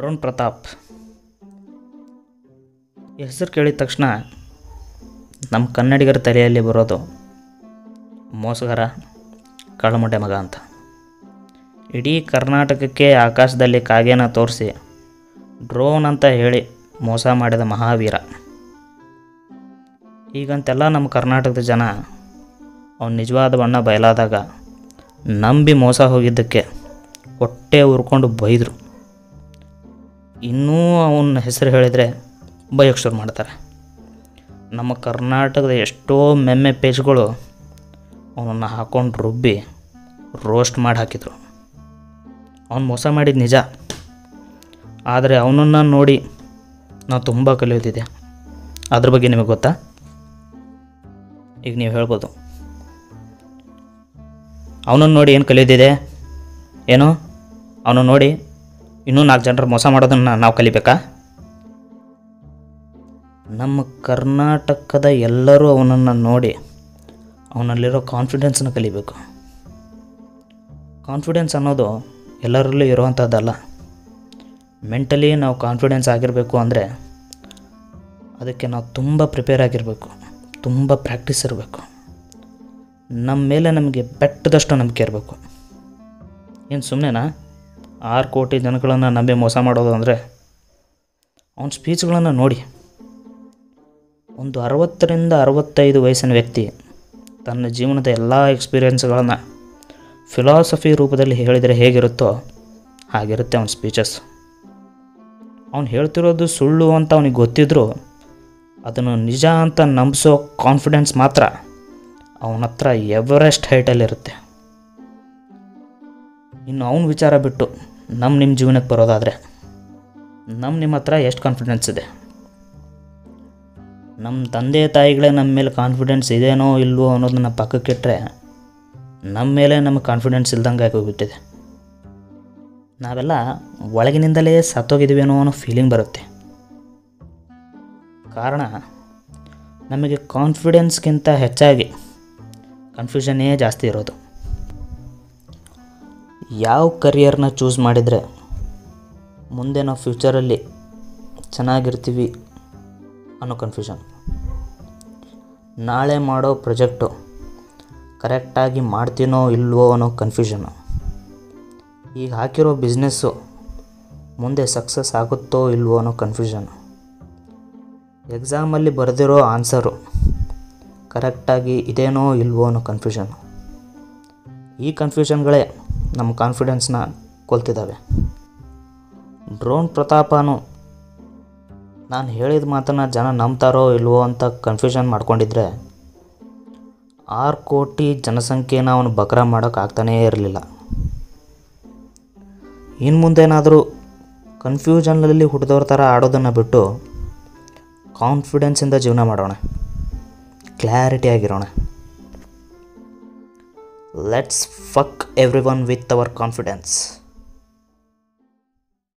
Drone Pratap ಹೆಸರು ಕೇಳಿದ ತಕ್ಷಣ ನಮ್ಮ ಕನ್ನಡಿಗರ ತಲೆಯಲ್ಲಿ ಬರೋದು ಮೋಸಗಾರ, ಕಳ್ಳಮುಂಡೆ ಮಗ ಅಂತ. ಇಡೀ ಕರ್ನಾಟಕಕ್ಕೆ ಆಕಾಶದಲ್ಲಿ ಕಾಗೆನ ತೋರಿಸಿ ಡ್ರೋನ್ ಅಂತ ಹೇಳಿ ಮೋಸ ಮಾಡಿದ ಮಹಾವೀರ. ಈಗಂತೆಲ್ಲ ನಮ್ಮ ಕರ್ನಾಟಕದ ಜನ ಅವನ ನಿಜವಾದ ಬಣ್ಣ ಬಯಲಾದಾಗ ನಂಬಿ ಮೋಸ ಹೋಗಿದ್ದಕ್ಕೆ ಹೊಟ್ಟೆ ಉರ್ಕೊಂಡು ಬೈದರು. ಇನ್ನೂ ಅವನ ಹೆಸರು ಹೇಳಿದರೆ ಬೈಯೋಕ್ಕೆ ಶುರು ಮಾಡ್ತಾರೆ. ನಮ್ಮ ಕರ್ನಾಟಕದ ಎಷ್ಟೋ ಮೆಮ್ಮೆ ಪೇಜ್ಗಳು ಅವನನ್ನು ಹಾಕ್ಕೊಂಡು ರುಬ್ಬಿ ರೋಸ್ಟ್ ಮಾಡಿ ಹಾಕಿದರು. ಅವನು ಮೋಸ ಮಾಡಿದ ನಿಜ, ಆದರೆ ಅವನನ್ನು ನೋಡಿ ನಾವು ತುಂಬ ಕಲಿಯೋದಿದೆ. ಅದ್ರ ಬಗ್ಗೆ ನಿಮಗೆ ಗೊತ್ತಾ? ಈಗ ನೀವು ಹೇಳ್ಬೋದು, ಅವನನ್ನು ನೋಡಿ ಏನು ಕಲಿಯೋದಿದೆ? ಏನು ಅವನು ನೋಡಿ ಇನ್ನೂ 4 ಜನರು ಮೋಸ ಮಾಡೋದನ್ನು ನಾವು ಕಲಿಬೇಕಾ? ನಮ್ಮ ಕರ್ನಾಟಕದ ಎಲ್ಲರೂ ಅವನನ್ನು ನೋಡಿ ಅವನಲ್ಲಿರೋ ಕಾನ್ಫಿಡೆನ್ಸನ್ನು ಕಲಿಬೇಕು. ಕಾನ್ಫಿಡೆನ್ಸ್ ಅನ್ನೋದು ಎಲ್ಲರಲ್ಲೂ ಇರುವಂಥದ್ದಲ್ಲ. ಮೆಂಟಲಿ ನಾವು ಕಾನ್ಫಿಡೆನ್ಸ್ ಆಗಿರಬೇಕು ಅಂದರೆ ಅದಕ್ಕೆ ನಾವು ತುಂಬ ಪ್ರಿಪೇರ್ ಆಗಿರಬೇಕು, ತುಂಬ ಪ್ರಾಕ್ಟೀಸ್ ಇರಬೇಕು. ನಮ್ಮ ಮೇಲೆ ನಮಗೆ ಬೆಟ್ಟದಷ್ಟು ನಂಬಿಕೆ ಇರಬೇಕು. ಏನು ಸುಮ್ಮನೆನಾ 6 ಕೋಟಿ ಜನಗಳನ್ನು ನಂಬಿ ಮೋಸ ಮಾಡೋದು ಅಂದರೆ? ಅವನ ಸ್ಪೀಚ್ಗಳನ್ನು ನೋಡಿ. ಒಂದು 60ರಿಂದ 65 ವಯಸ್ಸಿನ ವ್ಯಕ್ತಿ ತನ್ನ ಜೀವನದ ಎಲ್ಲ ಎಕ್ಸ್ಪೀರಿಯೆನ್ಸ್ಗಳನ್ನು ಫಿಲಾಸಫಿ ರೂಪದಲ್ಲಿ ಹೇಳಿದರೆ ಹೇಗಿರುತ್ತೋ ಹಾಗಿರುತ್ತೆ ಅವನ ಸ್ಪೀಚಸ್. ಅವನು ಹೇಳ್ತಿರೋದು ಸುಳ್ಳು ಅಂತ ಅವನಿಗೆ ಗೊತ್ತಿದ್ದರೂ ಅದನ್ನು ನಿಜ ಅಂತ ನಂಬಿಸೋ ಕಾನ್ಫಿಡೆನ್ಸ್ ಮಾತ್ರ ಅವನ ಹತ್ರ ಎವರೆಸ್ಟ್ ಹೈಟಲ್ಲಿರುತ್ತೆ. ಇನ್ನು ಅವನ ವಿಚಾರ ಬಿಟ್ಟು ನಿಮ್ಮ ಜೀವನಕ್ಕೆ ಬರೋದಾದರೆ ನಿಮ್ಮ ಹತ್ರ ಎಷ್ಟು ಕಾನ್ಫಿಡೆನ್ಸ್ ಇದೆ? ನಮ್ಮ ತಂದೆ ತಾಯಿಗಳೇ ನಮ್ಮ ಮೇಲೆ ಕಾನ್ಫಿಡೆನ್ಸ್ ಇದೇನೋ ಇಲ್ವೋ ಅನ್ನೋದನ್ನ ಪಕ್ಕಕ್ಕಿಟ್ಟರೆ ನಮ್ಮ ಮೇಲೆ ನಮಗೆ ಕಾನ್ಫಿಡೆನ್ಸ್ ಇಲ್ದಂಗೆ ಆಗೋಗ್ಬಿಟ್ಟಿದೆ. ನಾವೆಲ್ಲ ಒಳಗಿನಿಂದಲೇ ಸತ್ತೋಗಿದ್ದೀವೇನೋ ಅನ್ನೋ ಫೀಲಿಂಗ್ ಬರುತ್ತೆ. ಕಾರಣ ನಮಗೆ ಕಾನ್ಫಿಡೆನ್ಸ್ಗಿಂತ ಹೆಚ್ಚಾಗಿ ಕನ್ಫ್ಯೂಷನ್ನೇ ಜಾಸ್ತಿ ಇರೋದು. ಯಾವ ಕರಿಯರ್ನ ಚೂಸ್ ಮಾಡಿದರೆ ಮುಂದೆ ನಾವು ಫ್ಯೂಚರಲ್ಲಿ ಚೆನ್ನಾಗಿರ್ತೀವಿ ಅನ್ನೋ ಕನ್ಫ್ಯೂಷನ್. ನಾಳೆ ಮಾಡೋ ಪ್ರಾಜೆಕ್ಟು ಕರೆಕ್ಟಾಗಿ ಮಾಡ್ತೀನೋ ಇಲ್ವೋ ಅನ್ನೋ ಕನ್ಫ್ಯೂಷನು. ಈಗ ಹಾಕಿರೋ ಬಿಸ್ನೆಸ್ಸು ಮುಂದೆ ಸಕ್ಸಸ್ ಆಗುತ್ತೋ ಇಲ್ವೋ ಅನ್ನೋ ಕನ್ಫ್ಯೂಷನು. ಎಕ್ಸಾಮಲ್ಲಿ ಬರೆದಿರೋ ಆನ್ಸರು ಕರೆಕ್ಟಾಗಿ ಇದೇನೋ ಇಲ್ವೋ ಅನ್ನೋ ಕನ್ಫ್ಯೂಷನು. ಈ ಕನ್ಫ್ಯೂಷನ್ಗಳೇ ನಮ್ಮ ಕಾನ್ಫಿಡೆನ್ಸ್ನ ಕೊಲ್ತಿದ್ದಾವೆ. ಡ್ರೋನ್ ಪ್ರತಾಪನು ನಾನು ಹೇಳಿದ ಮಾತನ್ನು ಜನ ನಂಬ್ತಾರೋ ಇಲ್ವೋ ಅಂತ ಕನ್ಫ್ಯೂಷನ್ ಮಾಡ್ಕೊಂಡಿದ್ರೆ 6 ಕೋಟಿ ಜನಸಂಖ್ಯೆನ ಅವನು ಬಕರ ಮಾಡೋಕ್ಕಾಗ್ತಾನೇ ಇರಲಿಲ್ಲ. ಇನ್ನು ಮುಂದೇನಾದರೂ ಕನ್ಫ್ಯೂಷನ್ನಲ್ಲಿ ಹುಟ್ಟಿದವ್ರ ಥರ ಆಡೋದನ್ನು ಬಿಟ್ಟು ಕಾನ್ಫಿಡೆನ್ಸಿಂದ ಜೀವನ ಮಾಡೋಣ, ಕ್ಲಾರಿಟಿ ಆಗಿರೋಣ. Let's fuck every one with our confidence.